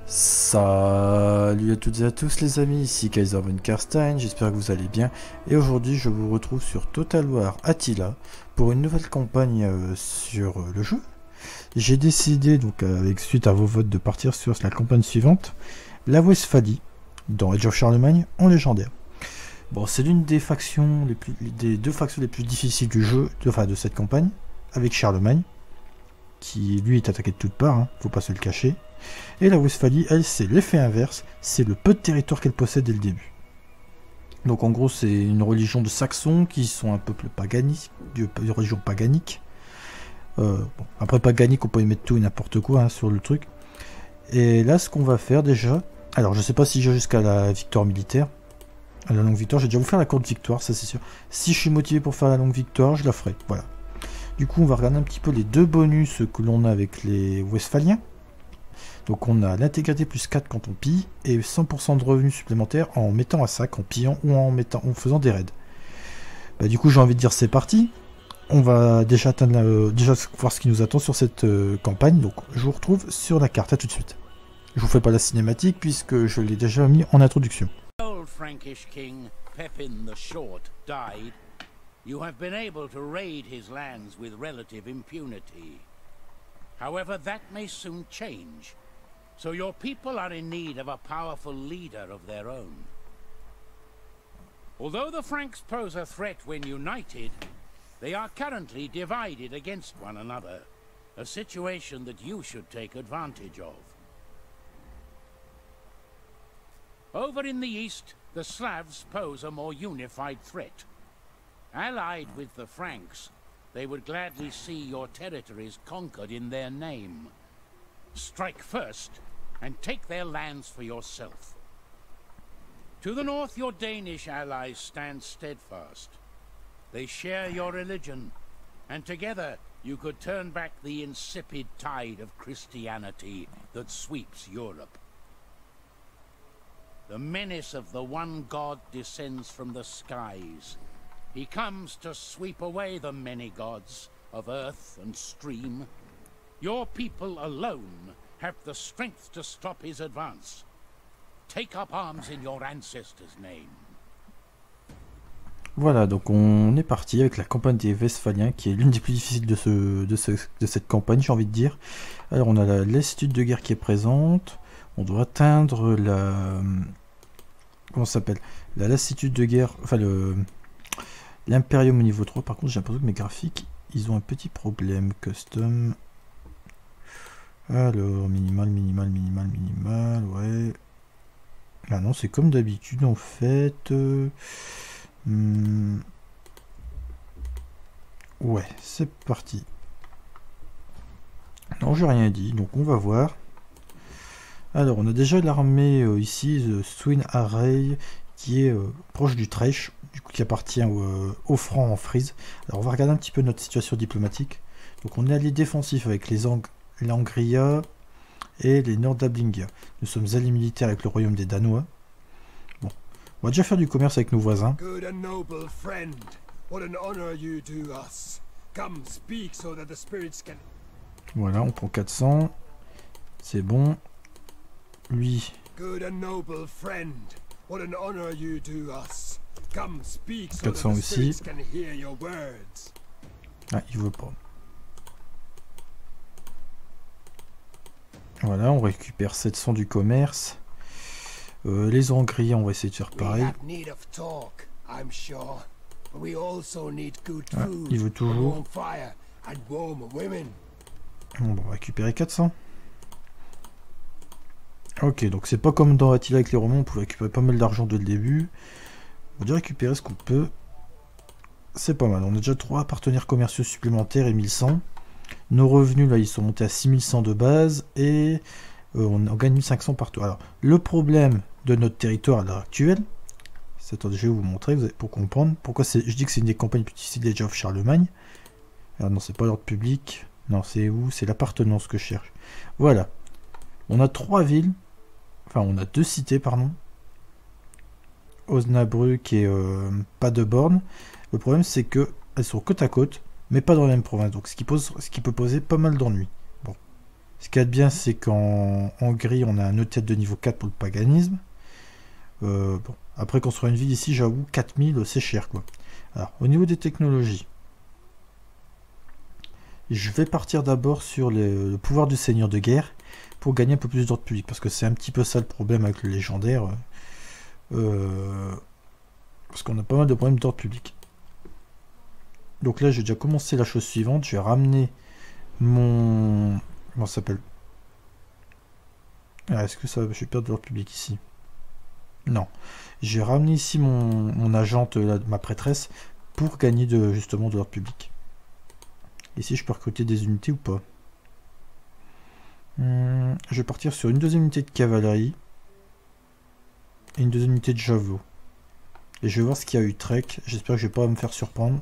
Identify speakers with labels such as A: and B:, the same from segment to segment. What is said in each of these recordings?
A: Salut à toutes et à tous les amis, ici Kaiser von Karstein, j'espère que vous allez bien. Et aujourd'hui je vous retrouve sur Total War Attila pour une nouvelle campagne sur le jeu. J'ai décidé, donc suite à vos votes, de partir sur la campagne suivante, la Westphalie, dans Age of Charlemagne, en légendaire. Bon, c'est l'une des factions, des deux factions les plus difficiles du jeu, de cette campagne, avec Charlemagne, qui lui est attaqué de toutes parts, hein, faut pas se le cacher. Et la Westphalie, elle, c'est l'effet inverse, c'est le peu de territoire qu'elle possède dès le début. Donc en gros, c'est une religion de Saxons qui sont un peuple paganique, de religion paganique. Bon, après paganique, on peut y mettre tout et n'importe quoi hein, sur le truc. Et là, ce qu'on va faire déjà, alors je sais pas si j'ai jusqu'à la victoire militaire, à la longue victoire, j'ai déjà vous faire la courte victoire, ça c'est sûr. Si je suis motivé pour faire la longue victoire, je la ferai, voilà. Du coup, on va regarder un petit peu les deux bonus que l'on a avec les Westphaliens. Donc on a l'intégrité plus 4 quand on pille et 100% de revenus supplémentaires en mettant à sac, en pillant ou en faisant des raids. Bah, du coup j'ai envie de dire c'est parti. On va déjà voir ce qui nous attend sur cette campagne. Donc je vous retrouve sur la carte, à tout de suite. Je vous fais pas la cinématique puisque je l'ai déjà mis en introduction.
B: Old Frankish king Pepin the Short died. You have been able to raid his lands with relative impunity. However, that may soon change. So your people are in need of a powerful leader of their own. Although the Franks pose a threat when united, they are currently divided against one another, a situation that you should take advantage of. Over in the east, the Slavs pose a more unified threat. Allied with the Franks, they would gladly see your territories conquered in their name. Strike first, and take their lands for yourself. To the north, your Danish allies stand steadfast. They share your religion, and together you could turn back the insipid tide of Christianity that sweeps Europe. The menace of the one God descends from the skies. He comes to sweep away the many gods of earth and stream. Your people alone have the strength to stop his advance. Take up arms in your ancestors' name.
A: Voilà, donc on est parti avec la campagne des Westphaliens, qui est l'une des plus difficiles de cette campagne, j'ai envie de dire. Alors on a la lassitude de guerre qui est présente. On doit atteindre la... Comment ça s'appelle? La lassitude de guerre... Enfin, l'impérium au niveau 3. Par contre, j'ai l'impression que mes graphiques, ils ont un petit problème. Custom... Alors, minimal, ouais. Ah non, c'est comme d'habitude en fait. Ouais, c'est parti. Non, j'ai rien dit, donc on va voir. Alors, on a déjà l'armée ici, The Swin Array, qui est proche du Treich, du coup qui appartient au franc en Frise. Alors, on va regarder un petit peu notre situation diplomatique. Donc, on est allié défensif avec les Angria et les Nordablingia. Nous sommes alliés militaires avec le royaume des Danois. Bon, on va déjà faire du commerce avec nos voisins. Voilà, on prend 400. C'est bon. Lui. 400 aussi. Ah, il veut pas. Voilà, on récupère 700 du commerce. Les Angriers, on va essayer de faire pareil. Ah, il veut toujours. Bon, on va récupérer 400. Ok, donc c'est pas comme dans Attila avec les Romains, on pouvait récupérer pas mal d'argent dès le début. On va déjà récupérer ce qu'on peut. C'est pas mal, on a déjà 3 partenaires commerciaux supplémentaires et 1100. Nos revenus, là, ils sont montés à 6100 de base et on gagne 1500 partout. Alors, le problème de notre territoire à l'heure actuelle, attendez, je vais vous montrer pour comprendre pourquoi je dis que c'est une des campagnes plus difficiles d'Age of Charlemagne. Alors, non, c'est pas l'ordre public. Non, c'est où? C'est l'appartenance que je cherche. Voilà. On a 3 villes. Enfin, on a 2 cités, pardon. Osnabrück et Paderborn. Le problème, c'est qu'elles sont côte à côte, mais pas dans la même province, donc ce qui peut poser pas mal d'ennuis. Bon, Ce qu'il y a de bien, c'est qu'en Hongrie, on a un hôtel de niveau 4 pour le paganisme. Bon. Après, construire une ville ici, j'avoue, 4000, c'est cher, quoi. Alors, au niveau des technologies, je vais partir d'abord sur le pouvoir du seigneur de guerre pour gagner un peu plus d'ordre public, parce que c'est un petit peu ça le problème avec le légendaire. Parce qu'on a pas mal de problèmes d'ordre public. Donc là, j'ai déjà commencé la chose suivante. Je vais ramener mon... Comment ça s'appelle? Ah, est-ce que ça... Je vais perdre de l'ordre public ici? Non. J'ai ramené ici mon agente, ma prêtresse, pour gagner justement de l'ordre public. Ici, je peux recruter des unités ou pas? Je vais partir sur une deuxième unité de cavalerie et une deuxième unité de javelot. Et je vais voir ce qu'il y a à Utrecht. J'espère que je vais pas me faire surprendre.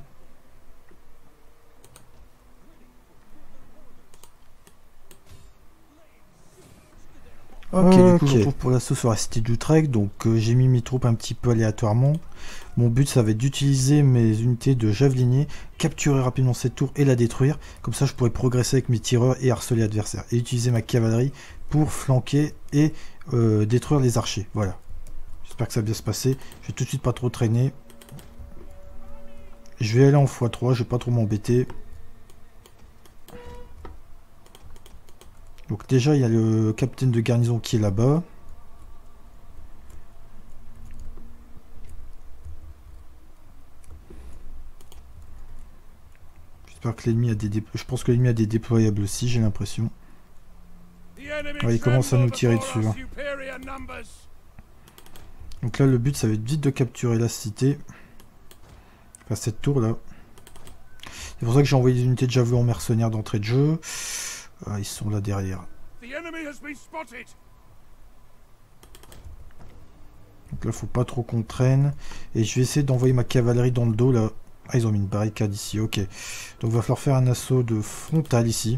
A: Ok, du coup, je retrouve pour l'assaut sur la cité d'Utrecht. Donc, j'ai mis mes troupes un petit peu aléatoirement. Mon but, ça va être d'utiliser mes unités de javeliniers, capturer rapidement cette tour et la détruire. Comme ça, je pourrais progresser avec mes tireurs et harceler l'adversaire. Et utiliser ma cavalerie pour flanquer et détruire les archers. Voilà. J'espère que ça va bien se passer. Je vais tout de suite pas trop traîner. Je vais aller en x3, je vais pas trop m'embêter. Donc déjà, il y a le capitaine de garnison qui est là-bas. J'espère que l'ennemi a des je pense que l'ennemi a des déployables aussi, j'ai l'impression. Ouais, il commence à nous tirer dessus. Hein. Donc là, le but, ça va être vite de capturer la cité. Enfin, cette tour là. C'est pour ça que j'ai envoyé des unités de javelot en mercenaires d'entrée de jeu. Ah, ils sont là derrière. Donc là, faut pas trop qu'on traîne. Et je vais essayer d'envoyer ma cavalerie dans le dos là. Ah, ils ont mis une barricade ici, ok. Donc il va falloir faire un assaut de frontal ici.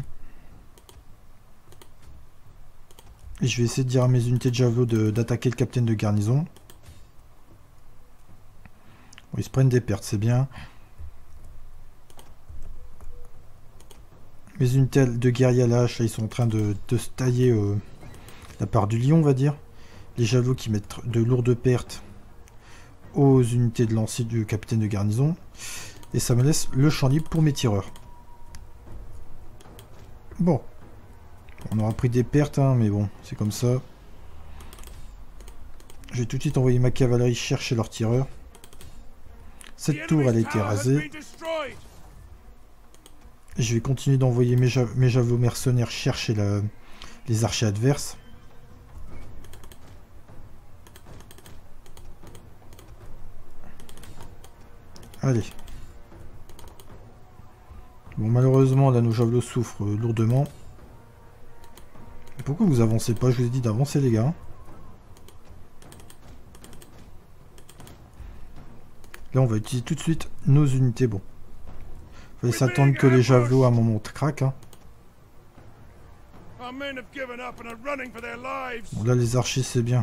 A: Et je vais essayer de dire à mes unités de javelot d'attaquer le capitaine de garnison. Bon, ils se prennent des pertes, c'est bien. Mes unités de guerriers à la hache, là, ils sont en train de se tailler la part du lion, on va dire. Les javelots qui mettent de lourdes pertes aux unités de lancier du capitaine de garnison. Et ça me laisse le champ libre pour mes tireurs. Bon. On aura pris des pertes, hein, mais bon, c'est comme ça. Je vais tout de suite envoyer ma cavalerie chercher leurs tireurs. Cette tour, elle a été rasée. Je vais continuer d'envoyer mes javelots mercenaires chercher les archers adverses. Allez. Bon, malheureusement, là, nos javelots souffrent lourdement. Pourquoi vous avancez pas? Je vous ai dit d'avancer, les gars. Là, on va utiliser tout de suite nos unités. Bon. Fallait s'attendre que les javelots à un moment craquent. Hein. Bon, là, les archers, c'est bien.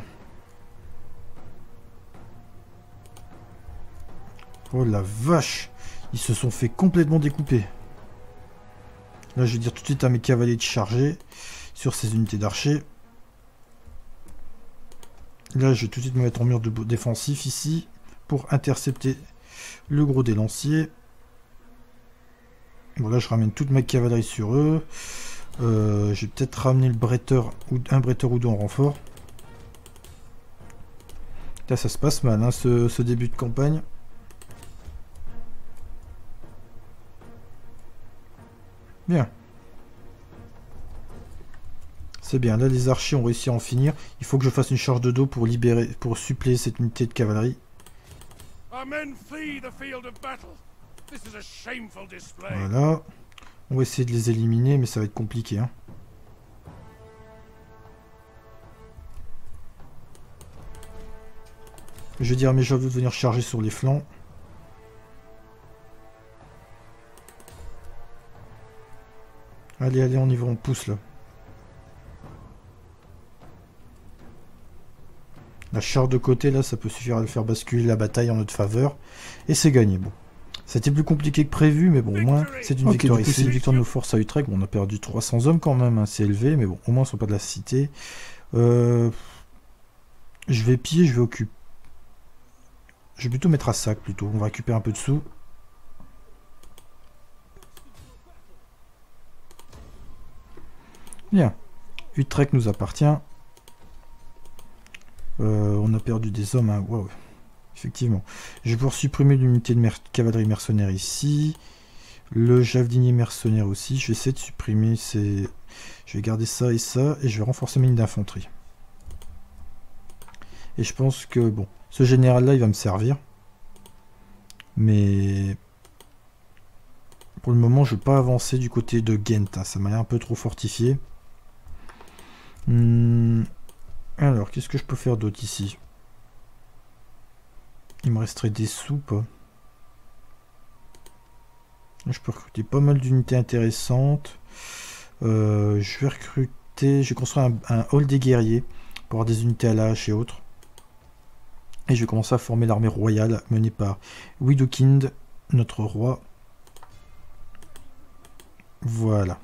A: Oh la vache! Ils se sont fait complètement découper. Là, je vais dire tout de suite à mes cavaliers de charger sur ces unités d'archers. Là, je vais tout de suite me mettre en mur défensif ici pour intercepter le gros des lanciers. Bon, là, je ramène toute ma cavalerie sur eux. Je vais peut-être ramener le bretteur ou un bretteur ou deux en renfort. Là, ça se passe mal, hein, ce début de campagne. Bien. C'est bien. Là, les archers ont réussi à en finir. Il faut que je fasse une charge de dos pour libérer, pour suppléer cette unité de cavalerie. Voilà. On va essayer de les éliminer, mais ça va être compliqué. Hein. Je vais dire à mes javelots de venir charger sur les flancs. Allez, allez, on y va, on pousse là. La charge de côté là, ça peut suffire à le faire basculer la bataille en notre faveur. Et c'est gagné. Bon. C'était plus compliqué que prévu, mais bon, au moins, c'est une victoire ici. C'est une victoire de nos forces à Utrecht. Bon, on a perdu 300 hommes quand même, hein, c'est élevé, mais bon, au moins, ils sont pas de la cité. Je vais piller, je vais occuper. Je vais plutôt mettre à sac, plutôt. On va récupérer un peu de sous. Bien. Utrecht nous appartient. On a perdu des hommes, hein. Wow. Effectivement. Je vais pouvoir supprimer l'unité de cavalerie mercenaire ici. Le javelinier mercenaire aussi. Je vais essayer de supprimer ces... Je vais garder ça, et je vais renforcer mes lignes d'infanterie. Et je pense que, bon, ce général-là, il va me servir. Mais... Pour le moment, je ne vais pas avancer du côté de Ghent, hein. Ça m'a l'air un peu trop fortifié. Alors, qu'est-ce que je peux faire d'autre ici? Il me resterait des sous, pas? Je peux recruter pas mal d'unités intéressantes. Je vais recruter... Je vais construire un hall des guerriers pour avoir des unités à la hache et autres. Et je vais commencer à former l'armée royale menée par Widukind, notre roi. Voilà.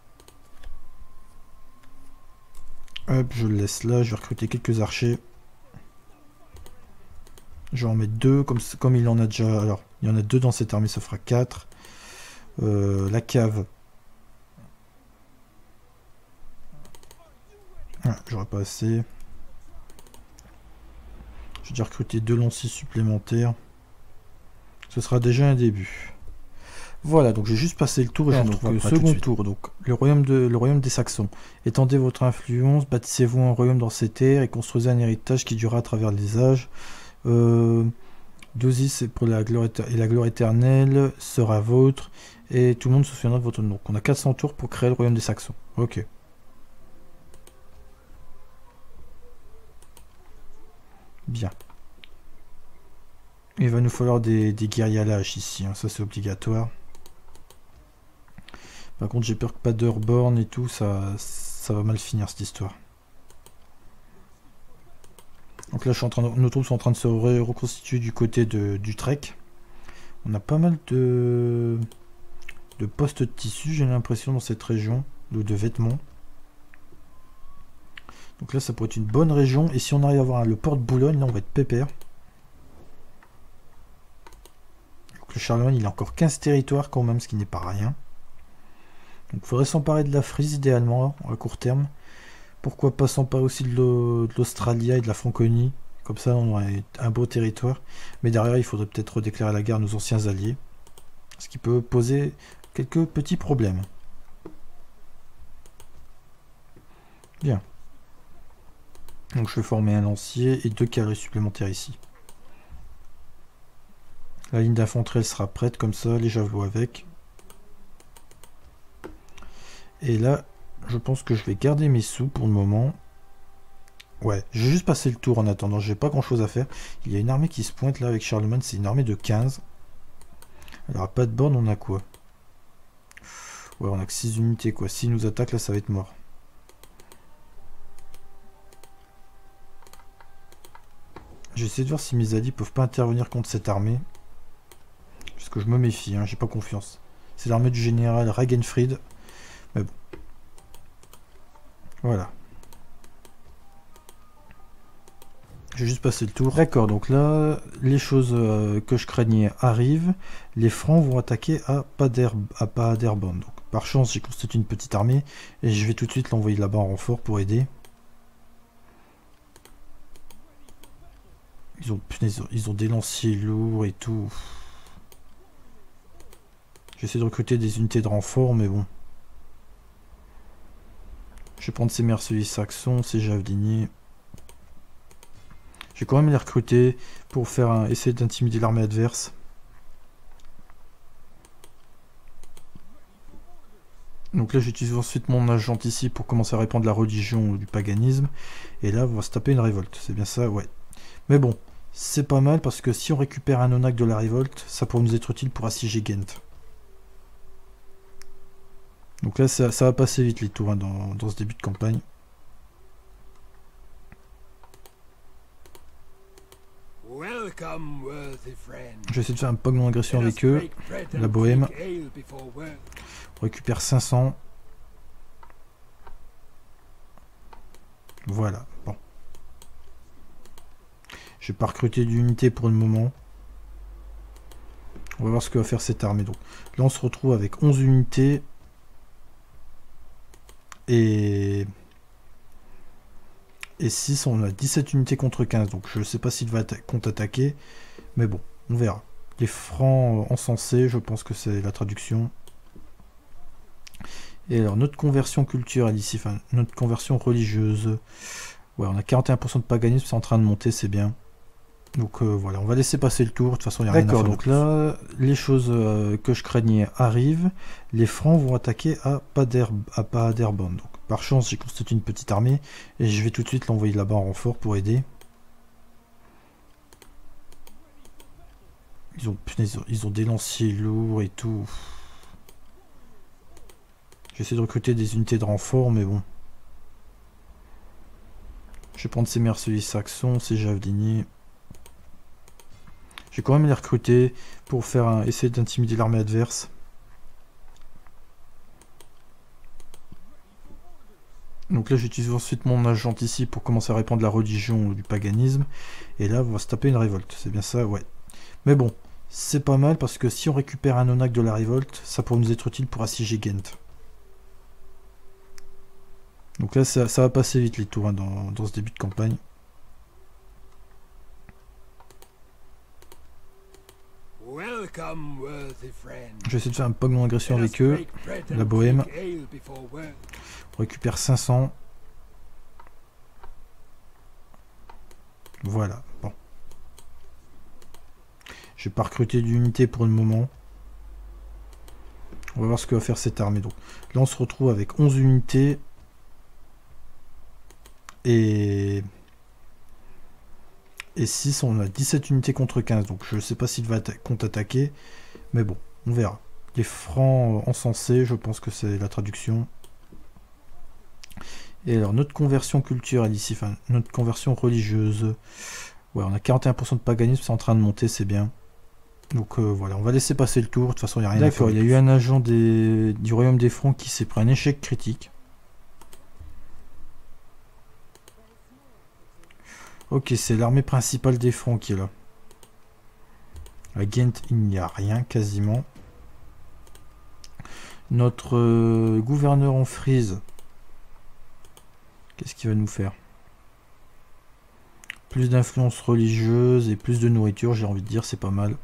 A: Hop, je le laisse là. Je vais recruter quelques archers. Je vais en mettre 2, comme il en a déjà... Alors, il y en a 2 dans cette armée, ça fera 4. La cave. Ah, j'aurais pas assez. Je vais déjà recruter 2 lanciers supplémentaires. Ce sera déjà un début. Voilà, donc j'ai juste passé le tour et je retrouve le second tour. Donc, le royaume des Saxons. Étendez votre influence, bâtissez-vous un royaume dans ces terres et construisez un héritage qui durera à travers les âges. Dosis, c'est pour la gloire éternelle sera vôtre et tout le monde se souviendra de votre nom. Donc on a 400 tours pour créer le royaume des Saxons. Ok. Bien. Il va nous falloir des guerriers à l'âge ici, hein. Ça c'est obligatoire. Par contre j'ai peur que pas d'Urborn et tout, ça va mal finir cette histoire. Donc là, nos troupes sont en train de se reconstituer du côté d'Utrecht. On a pas mal de postes de tissu, j'ai l'impression, dans cette région, ou de vêtements. Donc là, ça pourrait être une bonne région. Et si on arrive à avoir le port de Boulogne, là, on va être pépère. Donc le Charlemagne, il a encore 15 territoires quand même, ce qui n'est pas rien. Donc il faudrait s'emparer de la Frise, idéalement, à court terme. Pourquoi pas s'emparer aussi de l'Australia et de la Franconie. Comme ça, on aurait un beau territoire. Mais derrière, il faudrait peut-être redéclarer la guerre à nos anciens alliés. Ce qui peut poser quelques petits problèmes. Bien. Donc je vais former un lancier et 2 cavaleries supplémentaires ici. La ligne d'infanterie, elle sera prête comme ça, les javelots avec. Et là, je pense que je vais garder mes sous pour le moment. Ouais, je vais juste passer le tour en attendant, j'ai pas grand chose à faire. Il y a une armée qui se pointe là avec Charlemagne, c'est une armée de 15. Alors à pas de borne, on a quoi? Ouais, on a que 6 unités quoi. S'ils nous attaquent là, ça va être mort. J'essaie de voir si mes alliés peuvent pas intervenir contre cette armée. Parce que je me méfie, hein, j'ai pas confiance. C'est l'armée du général Ragenfried. Mais bon. Voilà. Je vais juste passer le tour. D'accord, donc là, les choses que je craignais arrivent. Les Francs vont attaquer à Paderborn. Donc, par chance, j'ai constitué une petite armée. Et je vais tout de suite l'envoyer là-bas en renfort pour aider. Ils ont des lanciers lourds et tout. J'essaie de recruter des unités de renfort, mais bon. Je vais prendre ces mercenaires saxons, ces javeliniers. Je vais quand même les recruter pour faire essayer d'intimider l'armée adverse. Donc là j'utilise ensuite mon agent ici pour commencer à répandre la religion ou du paganisme. Et là on va se taper une révolte, c'est bien ça, ouais. Mais bon, c'est pas mal parce que si on récupère un onac de la révolte, ça pourrait nous être utile pour assiéger Ghent. Donc là ça va passer vite les tours hein, dans ce début de campagne. Je vais essayer de faire un pognon d'agression avec eux. La bohème. On récupère 500. Voilà, bon. Je vais pas recruter d'unité pour le moment. On va voir ce que va faire cette armée. Donc là on se retrouve avec 11 unités. Et 6, on a 17 unités contre 15. Donc je ne sais pas s'il va contre-attaquer. Mais bon, on verra. Les francs encensés, je pense que c'est la traduction. Et alors notre conversion culturelle ici, enfin notre conversion religieuse. Ouais, on a 41% de paganisme, c'est en train de monter, c'est bien. Donc voilà, on va laisser passer le tour, de toute façon il n'y a rien à faire. D'accord, donc là, les choses que je craignais arrivent. Les francs vont attaquer à Paderborn. Donc par chance, j'ai constitué une petite armée et je vais tout de suite l'envoyer là-bas en renfort pour aider. Ils ont des lanciers lourds et tout. J'essaie de recruter des unités de renfort, mais bon. Je vais prendre ces mercenaires saxons, ces javeliniers. Je vais quand même les recruter pour essayer d'intimider l'armée adverse. Donc là j'utilise ensuite mon agent ici pour commencer à répandre la religion du paganisme. Et là on va se taper une révolte, c'est bien ça, ouais. Mais bon, c'est pas mal parce que si on récupère un onac de la révolte, ça pourrait nous être utile pour assiéger Ghent. Donc là ça va passer vite les tours hein, dans ce début de campagne. Je vais essayer de faire un pognon d'agression avec eux. La bohème. On récupère 500. Voilà, bon. Je vais pas recruter d'unité pour le moment. On va voir ce que va faire cette armée. Donc là on se retrouve avec 11 unités. Et 6, on a 17 unités contre 15. Donc je ne sais pas s'il va contre-attaquer. Mais bon, on verra. Les francs encensés, je pense que c'est la traduction. Et alors notre conversion culturelle ici, enfin notre conversion religieuse. Ouais, on a 41% de paganisme, c'est en train de monter, c'est bien. Donc voilà, on va laisser passer le tour. De toute façon, il n'y a rien à faire. D'accord, il y a eu un agent du royaume des francs qui s'est pris un échec critique. Ok, c'est l'armée principale des francs qui est là. À Ghent, il n'y a rien quasiment. Notre gouverneur en Frise, qu'est-ce qu'il va nous faire? Plus d'influence religieuse et plus de nourriture, j'ai envie de dire, c'est pas mal.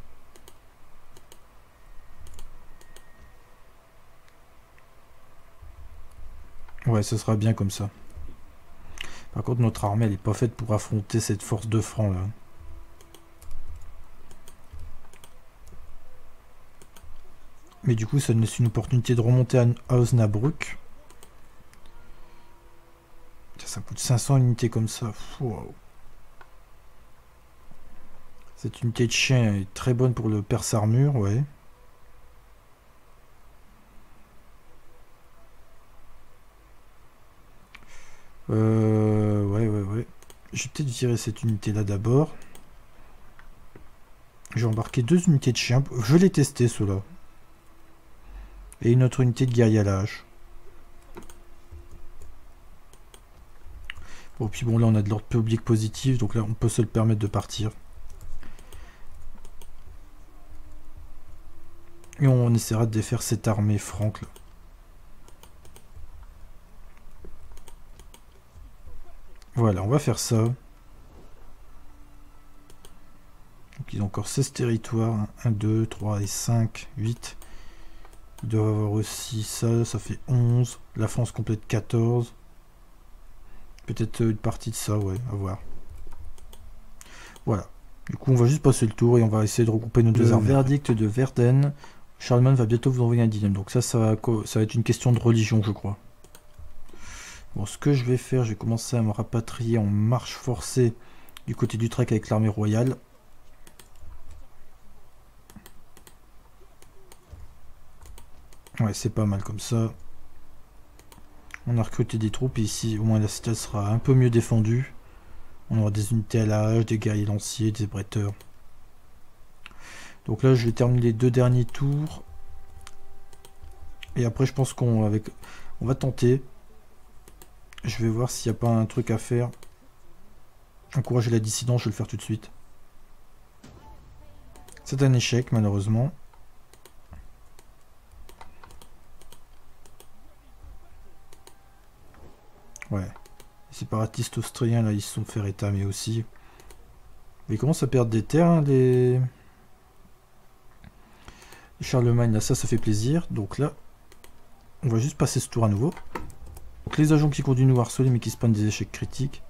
A: Ouais, ce sera bien comme ça. Par contre, notre armée, elle n'est pas faite pour affronter cette force de francs là. Mais du coup, ça nous laisse une opportunité de remonter à Osnabrück. Ça coûte 500 unités comme ça. Wow. Cette unité de chien est très bonne pour le perce armure, ouais. Ouais. Je vais peut-être virer cette unité là d'abord. J'ai embarqué 2 unités de chiens. Je vais les tester ceux-là. Et une autre unité de guerrier à la hache. Bon, puis bon, là on a de l'ordre public positif, donc là on peut se le permettre de partir. Et on essaiera de défaire cette armée franque là. Voilà, on va faire ça. Donc ils ont encore 16 territoires. 1, 2, 3 et 5, 8. Ils doivent avoir aussi ça, ça fait 11. La France complète 14. Peut-être une partie de ça, ouais, à voir. Voilà. Du coup, on va juste passer le tour et on va essayer de regrouper nos deux armées. Le verdict de Verden. Charlemagne va bientôt vous envoyer un dilemme. Donc ça va être une question de religion, je crois. Bon, ce que je vais faire, je vais commencer à me rapatrier en marche forcée du côté d'Utrecht avec l'armée royale. Ouais, c'est pas mal comme ça. On a recruté des troupes et ici, au moins la cité sera un peu mieux défendue. On aura des unités à la hache, des guerriers lanciers, des bretteurs. Donc là, je vais terminer les 2 derniers tours. Et après, je pense qu'on va tenter. Je vais voir s'il n'y a pas un truc à faire. Encourager la dissidence, je vais le faire tout de suite. C'est un échec, malheureusement. Ouais. Les séparatistes australiens, là, ils se sont fait rétamer aussi. Mais ils commencent à perdre des terres, hein, les Charlemagne, là, ça fait plaisir. Donc là, on va juste passer ce tour à nouveau. Donc les agents qui continuent à harceler, mais qui se prennent des échecs critiques.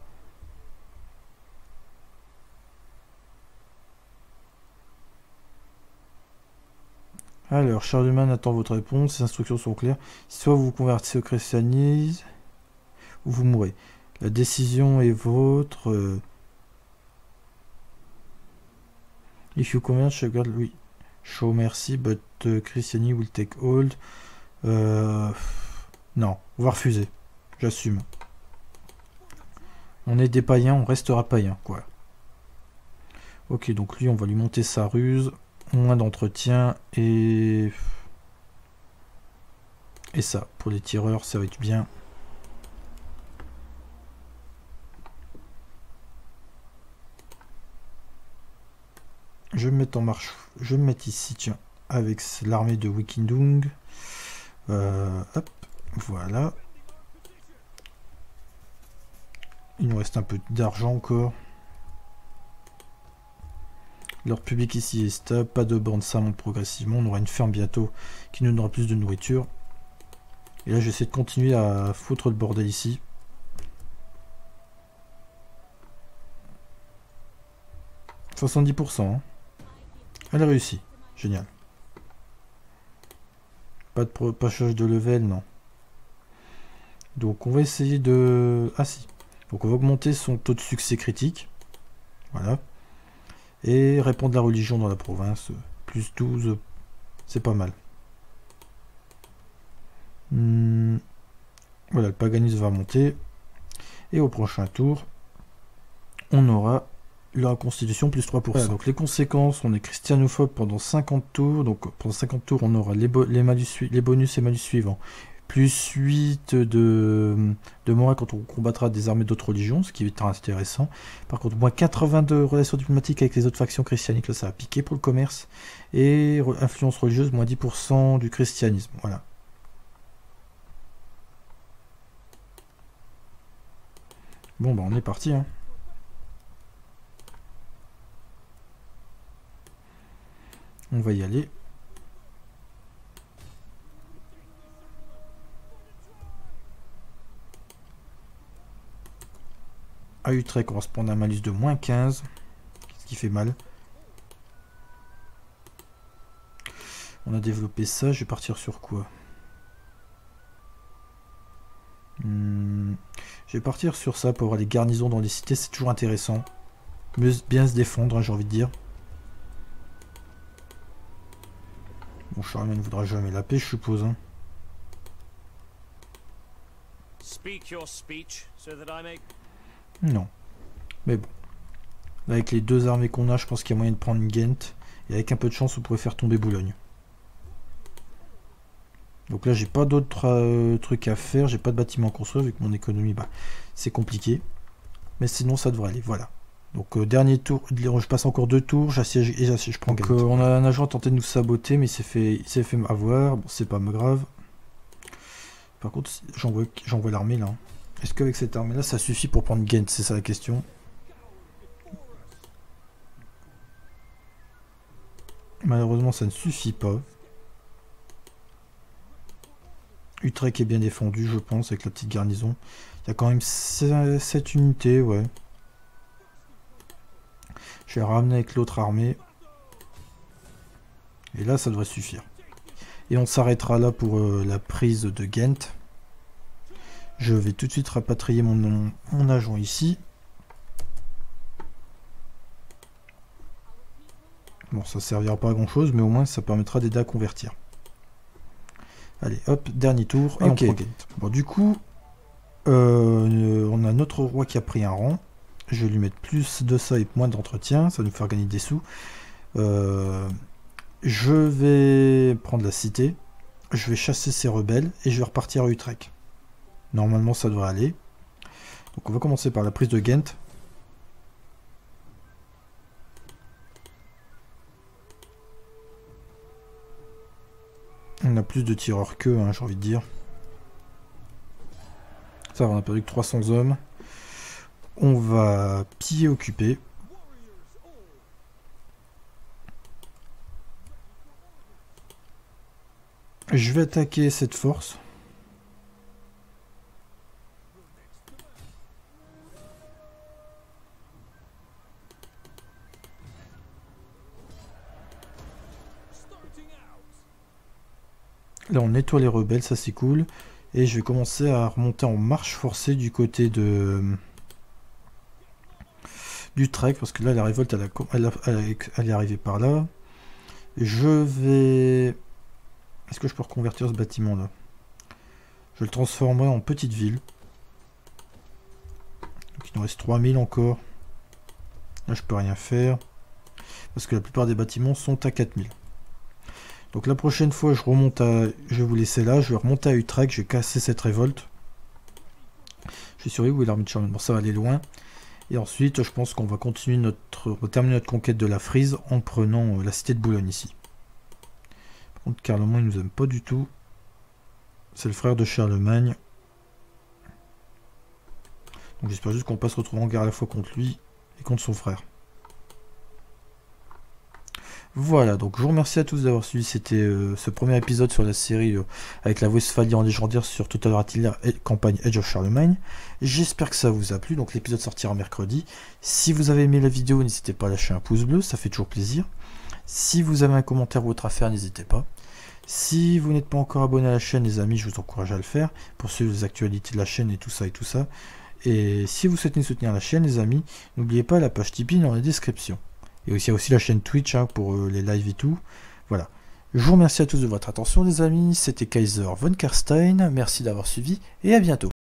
A: Alors, Charlemagne attend votre réponse. Les instructions sont claires. Soit vous vous convertissez au christianisme, ou vous mourrez. La décision est vôtre. If you convert, oui. Show mercy, but Christianity will take hold. Non, on va refuser. J'assume. On est des païens, on restera païens, quoi. Ok, donc lui, on va lui monter sa ruse. Moins d'entretien et ça, pour les tireurs, ça va être bien. Je vais me mettre en marche. Je vais me mettre ici, tiens, avec l'armée de Wikindung. Hop, voilà. Il nous reste un peu d'argent encore. Leur public ici est stable, pas de bornes, ça monte progressivement. On aura une ferme bientôt qui nous donnera plus de nourriture. Et là, j'essaie de continuer à foutre le bordel ici. « 70%. Hein. Elle a réussi. Génial. Pas de passage de level, non. Donc, on va essayer de... Ah si. Donc, on va augmenter son taux de succès critique. Voilà. Et répandre la religion dans la province. Plus 12, c'est pas mal. Voilà, le paganisme va monter. Et au prochain tour, on aura la constitution plus 3%. Voilà, donc les conséquences, on est christianophobe pendant 50 tours. Donc pendant 50 tours, on aura les bonus et malus suivants. Plus 8 de morale quand on combattra des armées d'autres religions, ce qui est intéressant. Par contre, moins 82 relations diplomatiques avec les autres factions christianiques, là ça va piquer pour le commerce. Et influence religieuse, moins 10% du christianisme. Voilà. Bon, bah on est parti. Hein. On va y aller. À Utrecht, on va se prendre un malus de moins 15. Ce qui fait mal. On a développé ça. Je vais partir sur quoi? Je vais partir sur ça pour avoir les garnisons dans les cités. C'est toujours intéressant. Bien se défendre, hein, j'ai envie de dire. Bon, Charlemagne ne voudra jamais la paix, je suppose. Hein. Non. Mais bon. Là, avec les deux armées qu'on a, je pense qu'il y a moyen de prendre Ghent. Et avec un peu de chance, on pourrait faire tomber Boulogne. Donc là, j'ai pas d'autres trucs à faire. J'ai pas de bâtiment à construire. Vu que mon économie, bah, c'est compliqué. Mais sinon, ça devrait aller. Voilà. Donc, dernier tour. Je passe encore 2 tours. J'assiège et je prends Ghent. Donc, on a un agent tenté de nous saboter. Mais il s'est fait avoir. Bon, c'est pas grave. Par contre, j'envoie l'armée là. Est-ce qu'avec cette armée-là, ça suffit pour prendre Ghent? C'est ça la question. Malheureusement, ça ne suffit pas. Utrecht est bien défendu, je pense, avec la petite garnison. Il y a quand même 7 unités, ouais. Je vais ramener avec l'autre armée. Et là, ça devrait suffire. Et on s'arrêtera là pour la prise de Ghent. Je vais tout de suite rapatrier mon agent ici. Bon, ça ne servira pas à grand chose, mais au moins ça permettra d'aider à convertir. Allez, hop, dernier tour, et okay. On prend Ghent. Bon, du coup, on a notre roi qui a pris un rang. Je vais lui mettre plus de ça et moins d'entretien, ça va nous faire gagner des sous. Je vais prendre la cité, je vais chasser ces rebelles et je vais repartir à Utrecht. Normalement ça devrait aller. Donc on va commencer par la prise de Ghent. On a plus de tireurs qu'eux, hein, j'ai envie de dire. Ça va, on a perdu que 300 hommes. On va piller, occuper. Je vais attaquer cette force. Là on nettoie les rebelles, ça c'est cool. Et je vais commencer à remonter en marche forcée du côté de d'Utrecht, parce que là la révolte elle est arrivée par là. Je vais... Est-ce que je peux reconvertir ce bâtiment là? Je le transformerai en petite ville. Donc il nous reste 3000 encore. Là je peux rien faire, parce que la plupart des bâtiments sont à 4000. Donc la prochaine fois je vais vous laisser là, je vais remonter à Utrecht, je vais casser cette révolte. Je suis surveiller où est l'armée de Charlemagne. Bon, ça va aller loin. Et ensuite je pense qu'on va continuer on va terminer notre conquête de la Frise en prenant la cité de Boulogne ici. Par contre Carloman il nous aime pas du tout. C'est le frère de Charlemagne. Donc j'espère juste qu'on va pas se retrouver en guerre à la fois contre lui et contre son frère. Voilà, donc je vous remercie à tous d'avoir suivi ce premier épisode sur la série avec la Westphalie en légendaire sur Total War Attila et campagne Age of Charlemagne. J'espère que ça vous a plu, donc l'épisode sortira mercredi. Si vous avez aimé la vidéo, n'hésitez pas à lâcher un pouce bleu, ça fait toujours plaisir. Si vous avez un commentaire ou autre à faire, n'hésitez pas. Si vous n'êtes pas encore abonné à la chaîne, les amis, je vous encourage à le faire pour suivre les actualités de la chaîne et tout ça et tout ça. Et si vous souhaitez soutenir la chaîne, les amis, n'oubliez pas la page Tipeee dans la description. Et aussi, il y a aussi la chaîne Twitch hein, pour les lives et tout. Voilà. Je vous remercie à tous de votre attention, les amis. C'était Kaiser von Karstein. Merci d'avoir suivi et à bientôt.